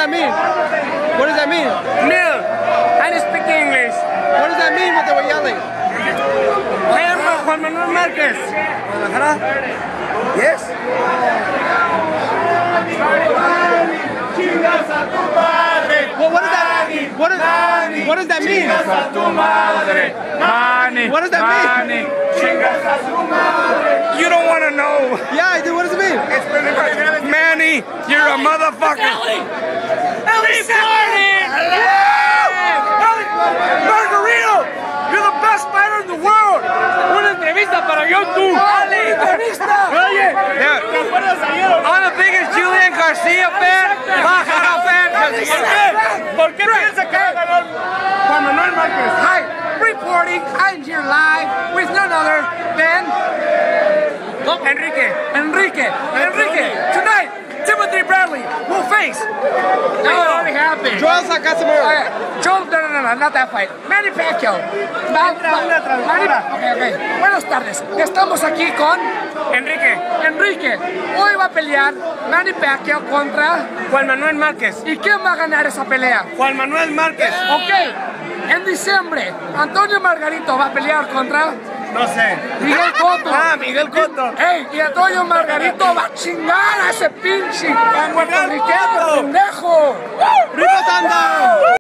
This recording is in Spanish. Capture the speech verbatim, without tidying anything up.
that mean? What does that mean? No, I don't speak English. What does that mean what they were yelling? I am Juan Manuel Márquez. Yes? Well, what does that mean? What does, what does that mean? Manny. What does that mean? You don't want to know. Yeah, I do. What does it mean? Manny, you're a motherfucker. Ellie! Ellie started! Margarito! You're the best fighter in the world! Una entrevista para YouTube! ¡Dale! ¡Entrevista! Oye! I'm the biggest Julian Garcia fan, Pacquiao fan. ¿Por qué? ¿Por qué piensa que va a ganar Juan Manuel Márquez? Hi, reporting. I'm here live with none other than Enrique. Enrique. Enrique. Tonight, Timothy Bradley will face. No, it already happened. Joel Casimiro. Okay. Joel, no, no, no, no, not that fight. Manny Pacquiao. Ma- Ma- Manny, okay, okay. Buenas tardes. Estamos aquí con Enrique. Enrique. Hoy va a pelear Manny Pacquiao contra. Juan Manuel Márquez. ¿Y quién va a ganar esa pelea? Juan Manuel Márquez. Ok. En diciembre, Antonio Margarito va a pelear contra. No sé. Miguel Cotto. Ah, Miguel Cotto. Ey, y Antonio Margarito va a chingar a ese pinche puertorriqueño pendejo. ¡Rico Tanda!